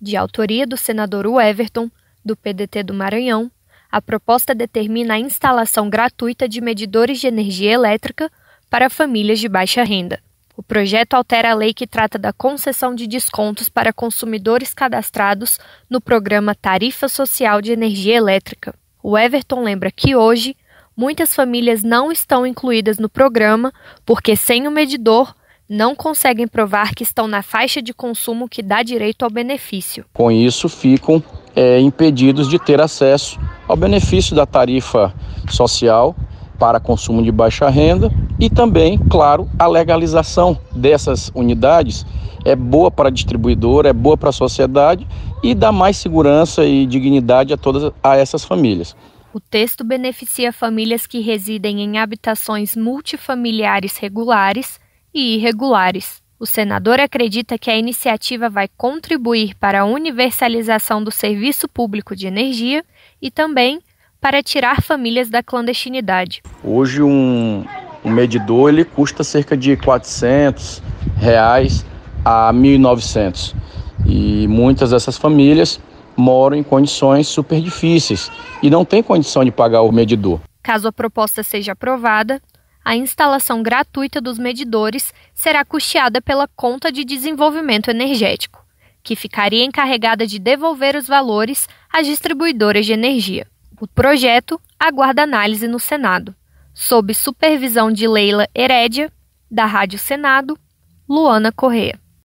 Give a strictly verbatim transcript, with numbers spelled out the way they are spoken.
De autoria do senador Everton, do P D T do Maranhão, a proposta determina a instalação gratuita de medidores de energia elétrica para famílias de baixa renda. O projeto altera a lei que trata da concessão de descontos para consumidores cadastrados no programa Tarifa Social de Energia Elétrica. O Everton lembra que hoje, muitas famílias não estão incluídas no programa porque, sem o medidor, não conseguem provar que estão na faixa de consumo que dá direito ao benefício. Com isso, ficam é, impedidos de ter acesso ao benefício da tarifa social para consumo de baixa renda e também, claro, a legalização dessas unidades é boa para a distribuidora, é boa para a sociedade e dá mais segurança e dignidade a todas a essas famílias. O texto beneficia famílias que residem em habitações multifamiliares regulares e irregulares. O senador acredita que a iniciativa vai contribuir para a universalização do serviço público de energia e também para tirar famílias da clandestinidade. Hoje um, um medidor ele custa cerca de quatrocentos reais a mil e novecentos e muitas dessas famílias moram em condições super difíceis e não têm condição de pagar o medidor. Caso a proposta seja aprovada, a instalação gratuita dos medidores será custeada pela Conta de Desenvolvimento Energético, que ficaria encarregada de devolver os valores às distribuidoras de energia. O projeto aguarda análise no Senado, sob supervisão de Leila Herédia, da Rádio Senado, Luana Correa.